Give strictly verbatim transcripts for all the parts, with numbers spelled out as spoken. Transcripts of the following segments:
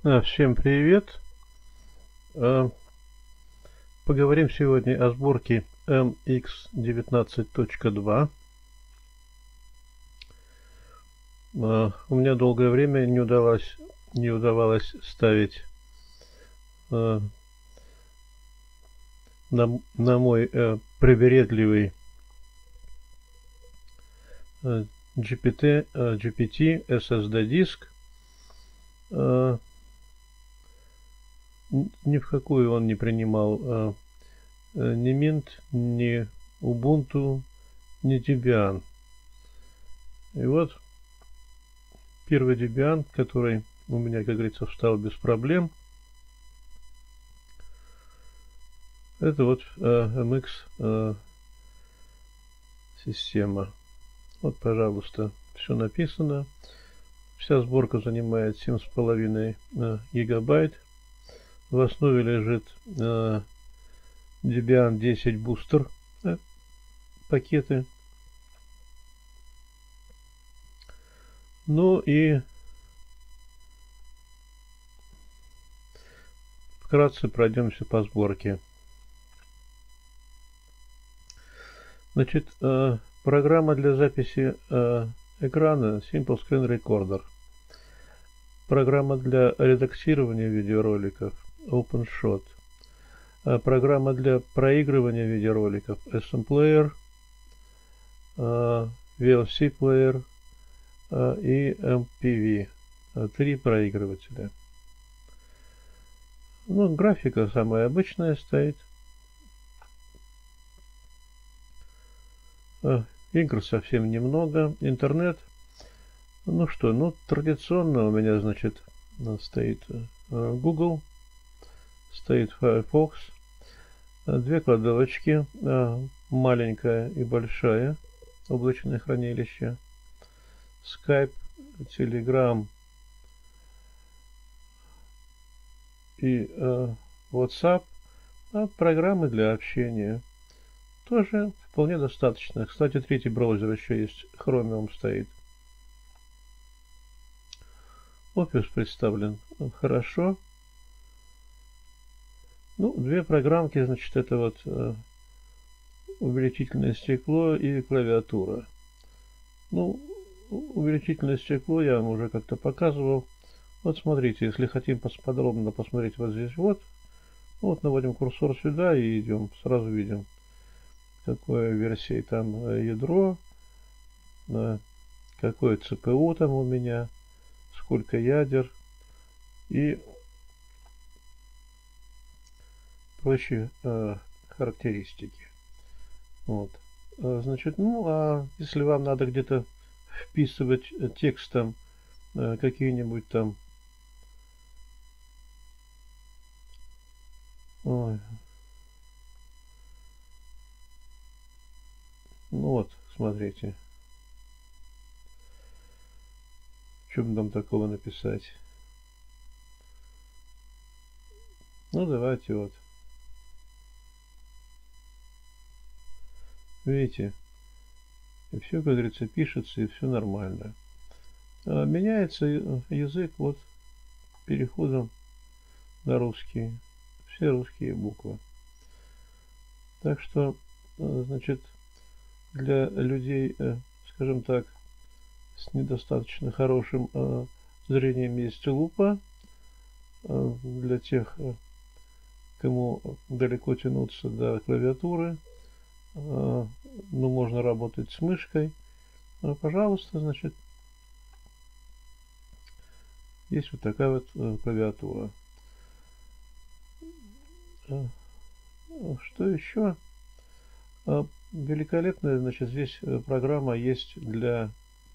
А, Всем привет! А, Поговорим сегодня о сборке эм икс девятнадцать точка два. А, У меня долгое время не удалось, не удавалось ставить а, на, на мой а, привередливый а, джи пи ти, а, джи пи ти эс эс ди диск. А, ни в какую он не принимал а, ни Mint, ни Ubuntu, ни Debian. И вот первый Debian, который у меня, как говорится, встал без проблем, это вот э, эм икс э, система. Вот, пожалуйста, все написано. Вся сборка занимает семь с половиной э, гигабайт. В основе лежит э, Debian десять Booster э, пакеты. Ну и вкратце пройдемся по сборке. Значит, э, программа для записи э, экрана Simple Screen Recorder. Программа для редактирования видеороликов OpenShot. Э, программа для проигрывания видеороликов эс эм Player, э, ви эл си Player э, и эм пи ви. Э, три проигрывателя. Ну, графика самая обычная стоит. Игр совсем немного. Интернет. Ну что, ну традиционно у меня, значит, стоит Google, стоит Firefox, две кладовочки, маленькая и большая, облачное хранилище, Skype, Telegram и WhatsApp, программы для общения. Тоже вполне достаточно. Кстати, третий браузер еще есть, Chromium стоит. Офис представлен хорошо. Ну, две программки, значит, это вот э, увеличительное стекло и клавиатура. Ну, увеличительное стекло я вам уже как-то показывал. Вот смотрите, если хотим подробно посмотреть вот здесь вот, вот наводим курсор сюда и идем, сразу видим, какой версии там ядро, какое цэ пэ у там у меня, сколько ядер и прочие э, характеристики. Вот. Значит, ну, а если вам надо где-то вписывать текстом э, какие-нибудь там ой, ну вот, смотрите. Что бы там такого написать? Ну, давайте вот. Видите? И все, как говорится, пишется, и все нормально. А меняется язык вот переходом на русский. Все русские буквы. Так что, значит, для людей, скажем так, с недостаточно хорошим э, зрением есть лупа. Э, для тех, э, кому далеко тянуться до клавиатуры, э, ну, можно работать с мышкой. Э, пожалуйста, значит, есть вот такая вот э, клавиатура. Э, что еще? Э, великолепная, значит, здесь программа есть для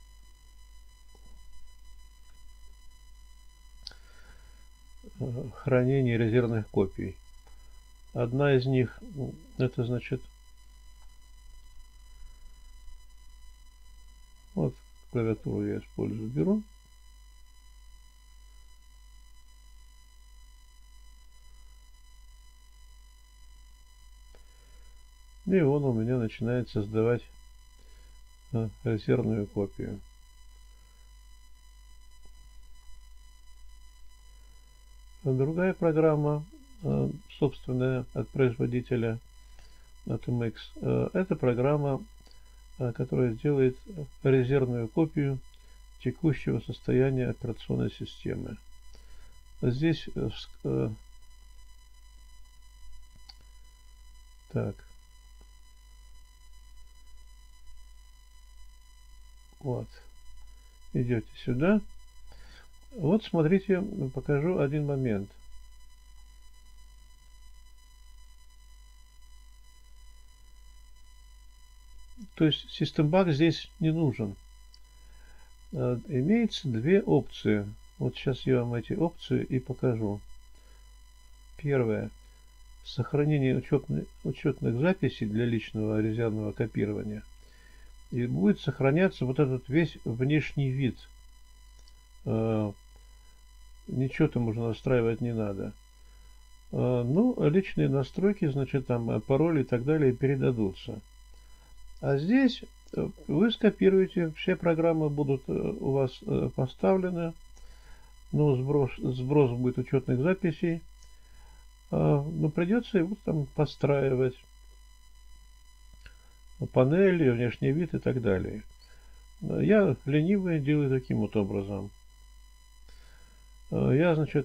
хранение резервных копий. Одна из них, это значит, вот клавиатуру я использую, беру. И он у меня начинает создавать резервную копию. Другая программа, собственная от производителя, от эм икс, это программа, которая сделает резервную копию текущего состояния операционной системы. Здесь так, вот, идете сюда. Вот смотрите, покажу один момент. То есть Systembug здесь не нужен. Имеется две опции. Вот сейчас я вам эти опции и покажу. Первое. Сохранение учетных, учетных записей для личного резервного копирования. И будет сохраняться вот этот весь внешний вид. Ничего там уже настраивать не надо. Ну, личные настройки, значит, там пароли и так далее передадутся. А здесь вы скопируете, все программы будут у вас поставлены. Ну, сброс, сброс будет учетных записей. Но придется его там подстраивать. Панели, внешний вид и так далее. Я ленивый делаю таким вот образом. Я, значит,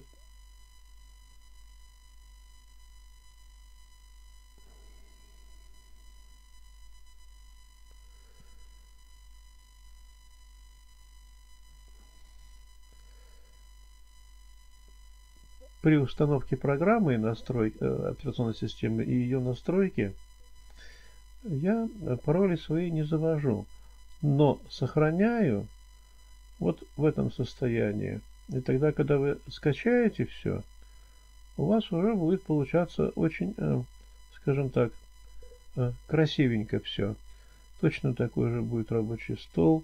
при установке программы и настройки операционной системы и ее настройки я пароли свои не завожу, но сохраняю вот в этом состоянии. И тогда, когда вы скачаете все, у вас уже будет получаться очень, скажем так, красивенько все. Точно такой же будет рабочий стол.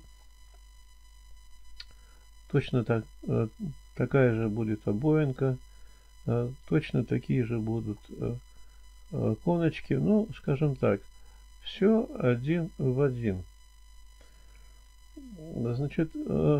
Точно так, такая же будет обоинка. Точно такие же будут коночки. Ну, скажем так, все один в один. Значит,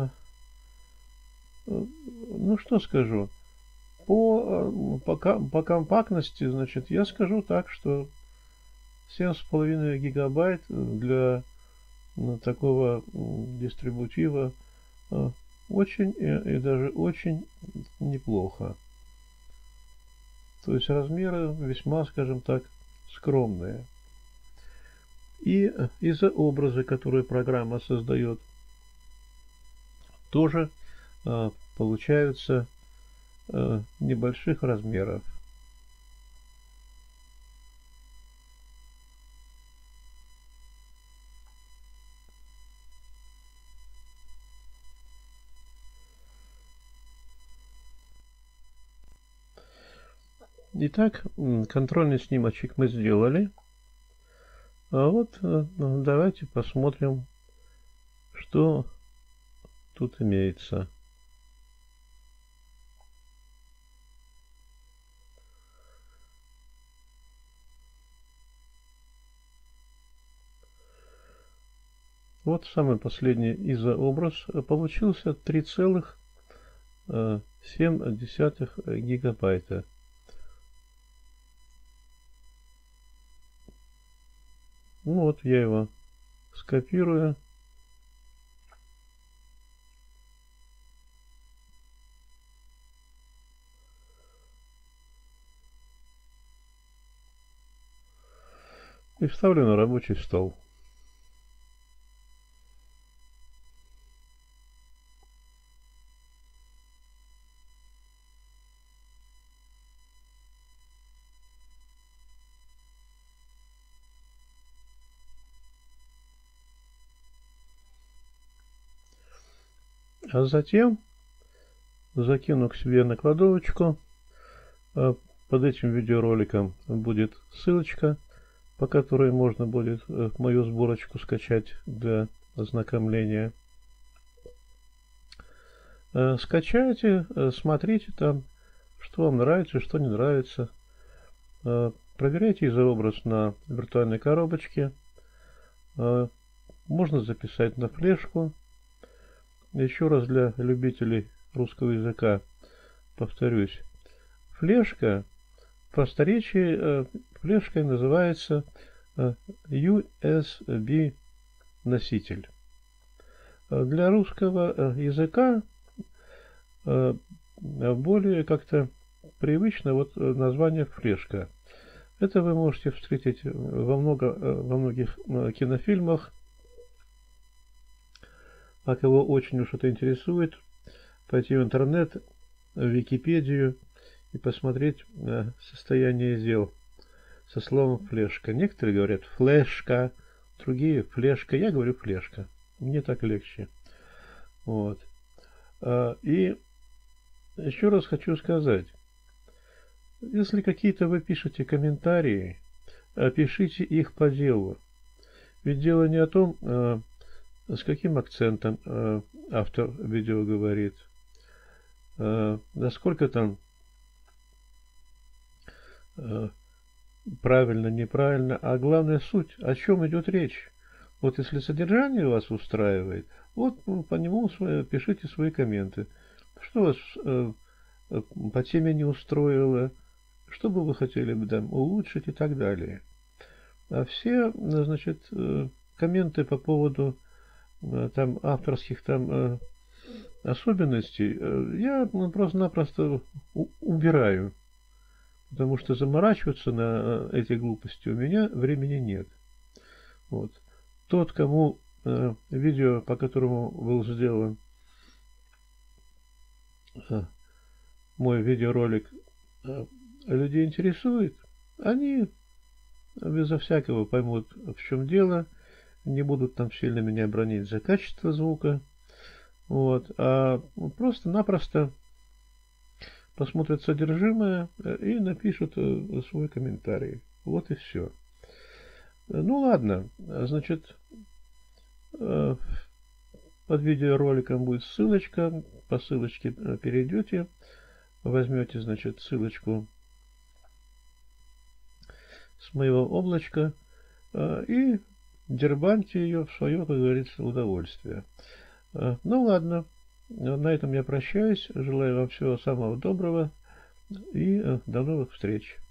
ну что скажу, по, по, по компактности, значит, я скажу так, что семь с половиной гигабайт для такого дистрибутива очень и даже очень неплохо. То есть размеры весьма, скажем так, скромные. И из-за образа, который программа создает, тоже э, получаются э, небольших размеров. Итак, контрольный снимочек мы сделали. А вот давайте посмотрим, что тут имеется. Вот самый последний изообраз получился три целых семь десятых гигабайта. Ну вот я его скопирую. И вставлю на рабочий стол. А затем закину к себе на кладовочку. Под этим видеороликом будет ссылочка, по которой можно будет мою сборочку скачать для ознакомления. Скачайте, смотрите там, что вам нравится, что не нравится. Проверяйте изообраз на виртуальной коробочке. Можно записать на флешку. Еще раз для любителей русского языка повторюсь. флешка в просторечии флешкой называется ю эс би носитель. Для русского языка более как-то привычно вот название флешка. Это вы можете встретить во, много, во многих кинофильмах. А кого очень уж это интересует, пойти в интернет, в Википедию и посмотреть состояние дел со словом флешка. Некоторые говорят флешка, другие флешка. Я говорю флешка. Мне так легче. Вот. И еще раз хочу сказать, если какие-то вы пишете комментарии, пишите их по делу. Ведь дело не о том, с каким акцентом автор видео говорит, насколько там правильно, неправильно, а главная суть, о чем идет речь. Вот если содержание вас устраивает, вот по нему пишите свои комменты. Что вас по теме не устроило, что бы вы хотели бы там улучшить и так далее. А все, значит, комменты по поводу там авторских там особенностей я просто-напросто убираю, потому что заморачиваться на эти глупости у меня времени нет. Вот. Тот, кому видео, по которому был сделан мой видеоролик, людей интересует, они безо всякого поймут, в чем дело, не будут там сильно меня бронить за качество звука, вот, а просто-напросто посмотрят содержимое и напишут свой комментарий. Вот и все. Ну ладно, значит, под видеороликом будет ссылочка, по ссылочке перейдете, возьмете, значит, ссылочку с моего облачка и дербаньте ее в свое, как говорится, удовольствие. Ну ладно, на этом я прощаюсь, желаю вам всего самого доброго и до новых встреч.